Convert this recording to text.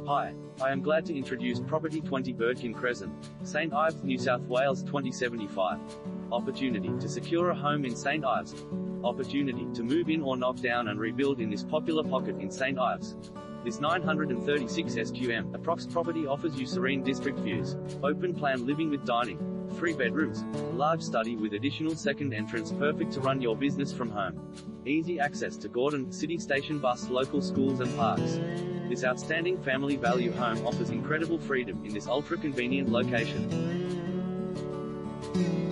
Hi, I am glad to introduce Property 20 Birdkin Crescent, St. Ives, New South Wales 2075. Opportunity to secure a home in St. Ives. Opportunity to move in or knock down and rebuild in this popular pocket in St. Ives. This 936 SQM approx property offers you serene district views, open plan living with dining, 3 bedrooms, large study with additional second entrance perfect to run your business from home. Easy access to Gordon, City Station bus, local schools and parks. This outstanding family value home offers incredible freedom in this ultra-convenient location.